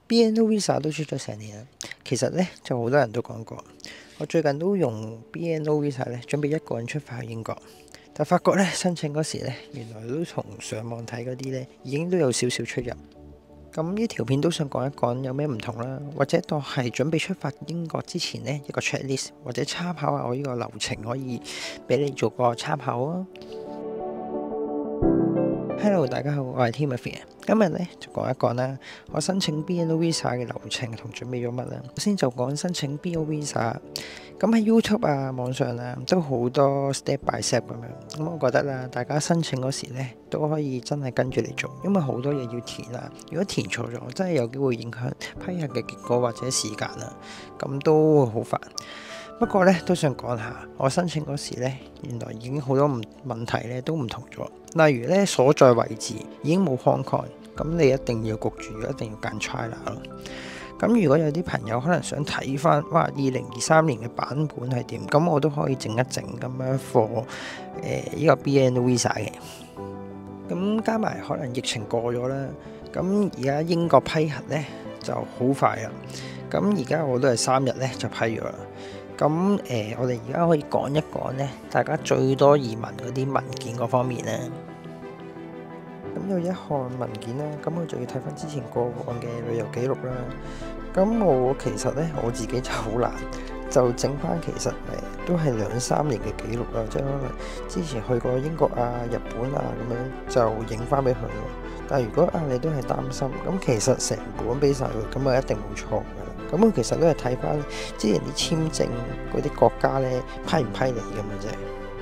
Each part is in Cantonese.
BNO Visa 都出咗成年啦，其實咧就好多人都講過，我最近都用 BNO Visa 咧，準備一個人出發去英國，但發覺咧申請嗰時咧，原來都同上網睇嗰啲咧已經都有少少出入。咁呢條片都想講一講有咩唔同啦，或者當係準備出發英國之前呢，一個 checklist 或者參考下我呢個流程，可以俾你做個參考啊。Hello， 大家好，我係 Timothy。今日咧就講一講啦，我申請 BNO Visa 嘅流程同準備咗乜啦。首先就講申請 BNO Visa，咁喺 YouTube 啊、網上啊都好多 step by step 咁樣。咁我覺得啦，大家申請嗰時咧都可以真係跟住嚟做，因為好多嘢要填啦。如果填錯咗，真係有機會影響批核嘅結果或者時間啦，咁都好煩。不過咧都想講下，我申請嗰時咧，原來已經好多問題咧都唔同咗。例如咧所在位置已經冇 Hong Kong，咁你一定要焗住，一定要揀 China 咯。咁如果有啲朋友可能想睇翻，哇，2023年嘅版本係點？咁我都可以整一整咁樣 for 呢個 BNO Visa 嘅。咁加埋可能疫情過咗啦，咁而家英國批核咧就好快啦。咁而家我都係3日咧就批咗啦。咁我哋而家可以講一講咧，大家最多移民嗰啲文件嗰方面咧。咁有一項文件咧，咁我就要睇翻之前過往嘅旅遊記錄啦。咁我其實咧我自己就好難，就整翻其實都係2-3年嘅記錄啦，即係可能之前去過英國啊、日本啊咁樣就影翻俾佢咯。但係如果你都係擔心，咁其實成本俾晒佢，咁啊一定冇錯㗎啦。咁我其實都係睇翻之前啲簽證嗰啲國家咧批唔批你咁嘅啫。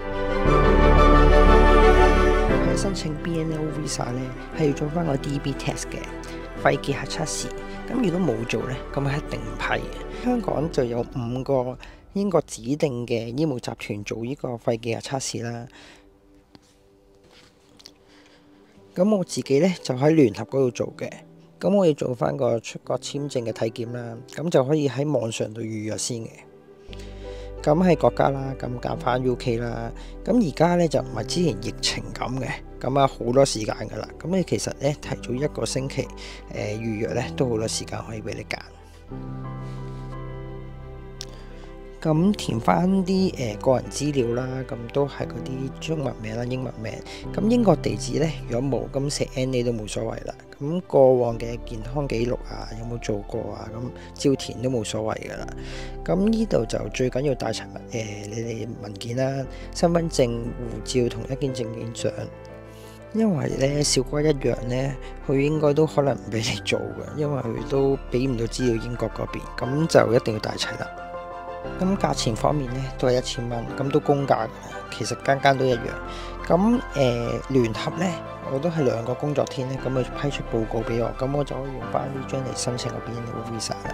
喺申請 BNO Visa 咧係要做翻個 DB test 嘅肺結核測試。咁如果冇做咧，咁係一定唔批嘅。香港就有5個英國指定嘅醫務集團做呢個肺結核測試啦。咁我自己咧就喺聯合嗰度做嘅。咁我要做翻個出國簽證嘅體檢啦，咁就可以喺網上度預約先嘅。咁係國家啦，咁揀翻 UK 啦。咁而家咧就唔係之前疫情咁嘅，咁啊好多時間噶啦。咁你其實咧提早1個星期預約咧，都好多時間可以俾你揀。咁填翻啲個人資料啦，咁都係嗰啲中文名啦、英文名。咁英國地址咧，如果冇咁寫 N 你都冇所謂啦。咁過往嘅健康記錄啊，有冇做過啊？咁照填都冇所謂噶啦。咁呢度就最緊要帶齊你哋文件啦，身份證、護照同一件證件相。因為咧少過一樣咧，佢應該都可能唔俾你做嘅，因為佢都俾唔到資料英國嗰邊，咁就一定要帶齊啦。咁價錢方面咧都係1000蚊，咁都公價㗎啦。其實間間都一樣。咁聯合咧，我都係2個工作天咧，咁佢批出報告俾我，咁我就可以用翻呢張嚟申請個 BNO Visa 啦。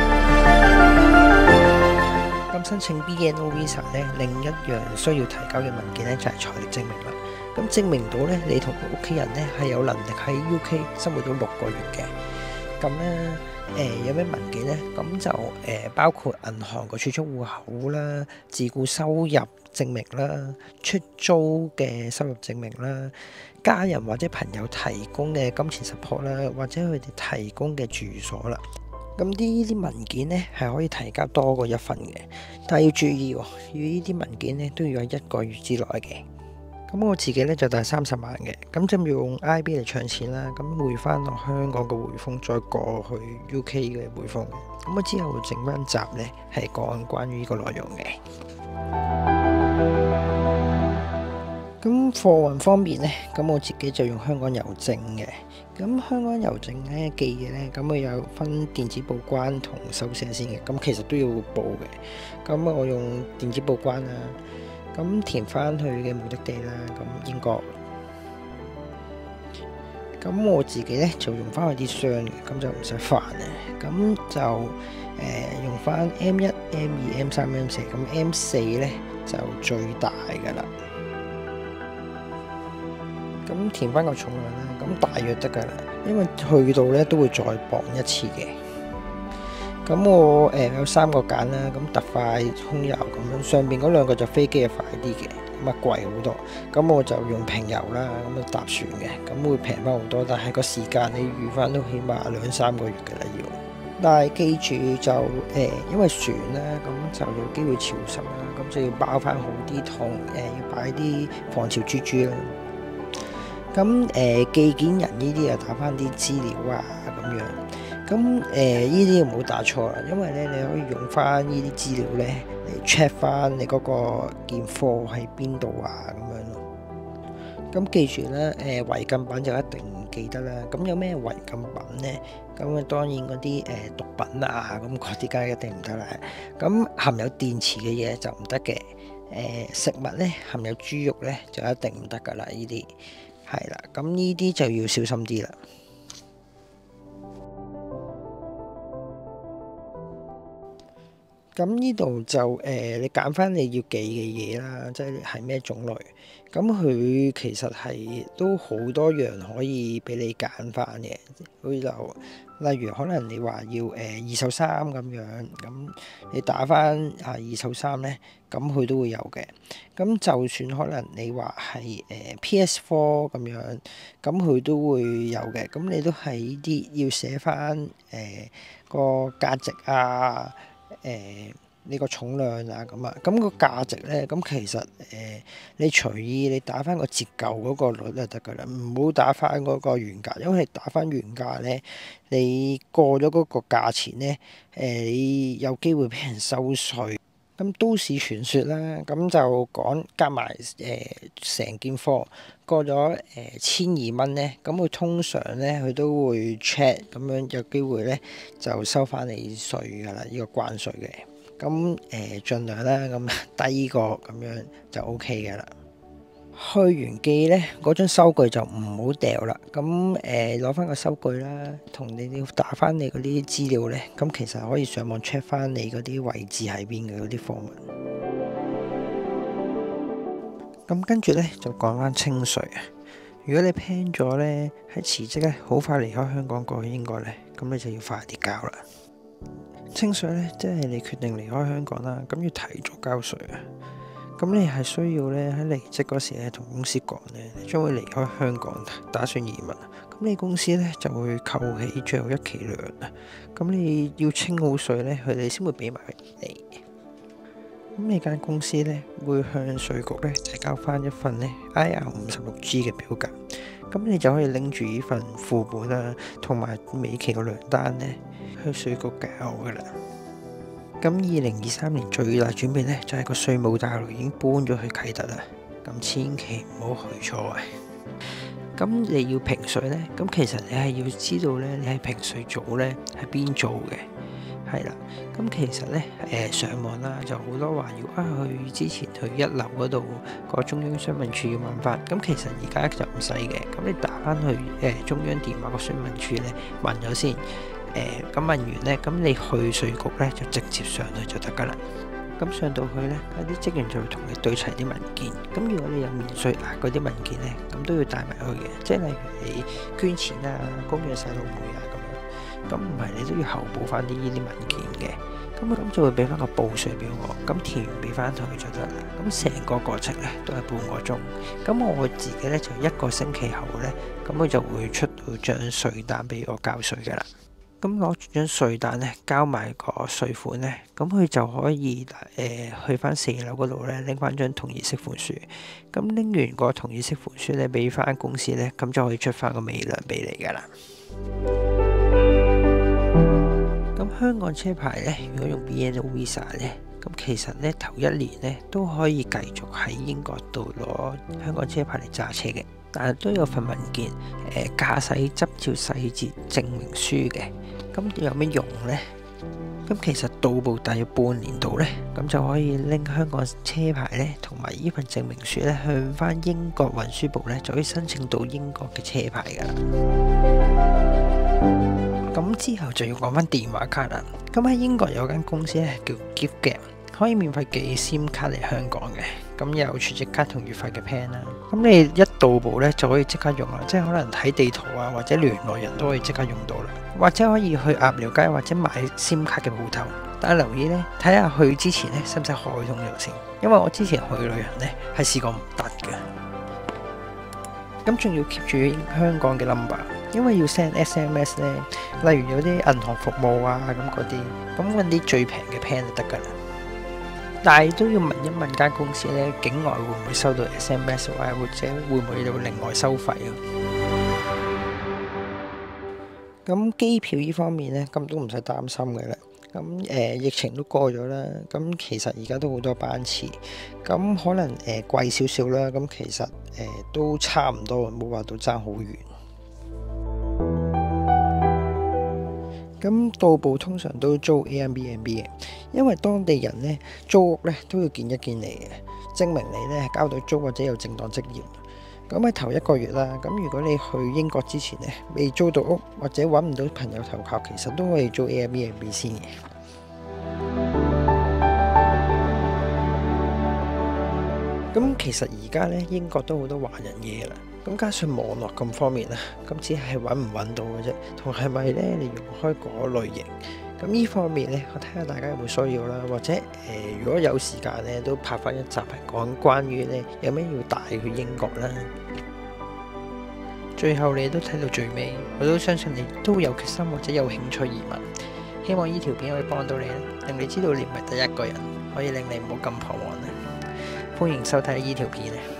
咁申請 BNO Visa 咧，另一樣需要提交嘅文件咧就係財力證明啦。咁證明到咧你同屋企人咧係有能力喺 UK 生活到6個月嘅。咁咧有咩文件咧？咁就包括銀行個儲蓄戶口啦、自僱收入證明啦、出租嘅收入證明啦、家人或者朋友提供嘅金錢 support 啦，或者佢哋提供嘅住所啦。咁呢啲文件咧係可以提交多過1份嘅，但係要注意喎，要呢啲文件咧都要喺1個月之內嘅。咁我自己咧就帶30萬嘅，咁就要用 IB 嚟搶錢啦，咁匯翻落香港嘅匯豐，再過去 UK 嘅匯豐。咁我之後會整翻集咧係講關於呢個內容嘅。咁貨運方面咧，咁我自己就用香港郵政嘅。咁香港郵政咧寄嘅咧，咁佢有分電子報關同手寫先嘅，咁其實都要報嘅。咁我用電子報關啦。咁填翻去嘅目的地啦，咁英國。咁我自己咧就用翻佢啲箱嘅，咁就唔使煩嘅。咁就用翻 M1、M2、M3、M4，咁 M4咧就最大噶啦。咁填翻個重量啦，咁大約得噶啦，因為去到咧都會再磅一次嘅。 咁我有3個揀啦，咁特快、空郵咁樣，上邊嗰2個就飛機係快啲嘅，咁啊貴好多。咁我就用平郵啦，咁啊搭船嘅，咁會平翻好多，但係個時間你預翻都起碼2-3個月嘅啦要。但係記住就因為船啦，咁就有機會潮濕啦，咁就要包翻好啲桶，要擺啲防潮珠珠啦。咁寄件人呢啲啊打翻啲資料啊咁樣。咁呢啲唔好打錯啦，因為咧你可以用翻呢啲資料咧嚟 check 翻你嗰個件貨喺邊度啊咁樣咯。咁記住咧，違禁品就一定唔記得啦。咁有咩違禁品咧？咁啊當然嗰啲毒品啊，咁嗰啲梗係一定唔得啦。咁含有電池嘅嘢就唔得嘅。食物咧含有豬肉咧就一定唔得噶啦，呢啲係啦。咁呢啲就要小心啲啦。咁呢度就你揀翻你要寄嘅嘢啦，即係咩種類。咁佢其實係都好多樣可以俾你揀翻嘅。佢就例如可能你話要二手衫咁樣，咁你打翻二手衫咧，咁佢都會有嘅。咁就算可能你話係PS4 咁樣，咁佢都會有嘅。咁你都係呢啲要寫翻個價值啊。呢個重量啊咁啊，咁個價值咧，咁其實你隨意你打翻個折舊嗰個率就得噶啦，唔好打翻嗰個原價，因為你打翻原價咧，你過咗嗰個價錢咧，你有機會俾人收稅。咁都市傳說啦，咁就講夾埋成件貨過咗1200蚊咧，咁佢通常咧佢都會 check，咁樣有機會咧就收翻你稅噶啦，呢個關稅嘅。咁盡量啦，咁低過咁樣就 OK 嘅啦。去完寄咧，嗰張收據就唔好掉啦。咁攞翻個收據啦，同你要打翻你嗰啲資料咧，咁其實可以上網 check 翻你嗰啲位置喺邊嘅嗰啲貨物。咁跟住咧就講翻清稅啊。如果你 plan 咗咧喺辭職咧，好快離開香港過去英國咧，咁你就要快啲交啦。清稅咧，即係你決定離開香港啦，咁要提早交稅啊。咁你係需要咧喺離職嗰時咧同公司講咧，你將會離開香港，打算移民。咁你公司咧就會扣起最後一期糧啊。咁你要清好稅咧，佢哋先會俾埋你。咁你間公司咧會向稅局咧提交翻一份咧 IR56G 嘅表格。咁你就可以拎住呢份副本啦，同埋尾期個糧單咧去稅局交噶啦。咁2023年最大轉變咧，就係個稅務大樓已經搬咗去啟德啦。咁千祈唔好去錯啊！咁你要評稅咧，咁其實你係要知道咧，你係評稅組咧喺邊做嘅，係啦。咁其實咧上網啦，就好多話要去之前去1樓嗰度個中央商務處要問翻。咁其實而家就唔使嘅，咁你打翻去中央電話個商務處咧問咗先。咁問完咧，咁你去稅局咧就直接上去就得噶啦。咁上到去咧，啲職員就會同你對齊啲文件。咁如果你有免稅額嗰啲文件咧，咁都要帶埋去嘅。即係例如你捐錢啊、供養細路妹啊咁樣。咁唔係你都要後補翻啲呢啲文件嘅。咁就會俾翻個報稅表我，咁填完俾翻佢就得啦。咁成個過程咧都係半個鐘。咁我自己咧就1個星期後咧，咁佢就會出到張稅單俾我交稅噶啦。咁攞住張稅單咧，交埋個稅款咧，咁佢就可以去翻4樓嗰度咧，拎翻張同意息款書。咁拎完個同意息款書咧，俾翻公司咧，咁就可以出翻個尾糧俾你噶啦。咁香港車牌咧，如果用 BNO Visa 咧，咁其實咧頭1年咧都可以繼續喺英國度攞香港車牌嚟揸車嘅。但係都有份文件，駕駛執照細節證明書嘅。咁有咩用呢？咁其實到步大約半年度呢，咁就可以拎香港車牌呢，同埋呢份證明書呢，向翻英國運輸部呢，就可以申請到英國嘅車牌噶啦。咁之後就要講翻電話卡啦。咁喺英國有間公司呢，叫 giffgaff，可以免費寄 SIM 卡嚟香港嘅。 咁又有儲值卡同月費嘅 plan 啦。咁你一到埗呢，就可以即刻用啦，即係可能睇地圖啊或者聯絡人都可以即刻用到啦，或者可以去鴨寮街或者買 SIM 卡嘅鋪頭。但係留意呢，睇下去之前呢，使唔使開通咗先，因為我之前去旅行呢，係試過唔得嘅。咁仲要 keep 住香港嘅 number， 因為要 send SMS 呢，例如有啲銀行服務啊咁嗰啲，咁揾啲最平嘅 plan 就得㗎啦。但係都要問一問間公司呢，境外會唔會收到 SMS 啊，或者會唔會有另外收費啊？咁機票呢方面呢，咁都唔使擔心嘅啦。咁疫情都過咗啦，咁其實而家都好多班次，咁可能貴少少啦，咁其實都差唔多，冇話到爭好遠。咁到埗通常都租 Airbnb 嘅，因為當地人呢，租屋呢都要見一見你嘅，證明你呢係交到租或者有正當職業。咁喺頭一個月啦，咁如果你去英國之前呢，未租到屋或者揾唔到朋友投靠，其實都可以租 Airbnb 先嘅。咁其實而家呢，英國都好多華人嘢啦，咁加上網絡咁方面啦，咁只係揾唔揾到嘅啫，同係咪呢？你用開嗰類型？咁呢方面呢，我睇下大家有冇需要啦，或者如果有時間呢，都拍翻一集係講關於呢有咩要帶去英國啦。最後你都睇到最尾，我都相信你都有決心或者有興趣移民。希望呢條片可以幫到你啦，令你知道你唔係第一個人，可以令你唔好咁彷徨啦。歡迎收睇呢條片啊！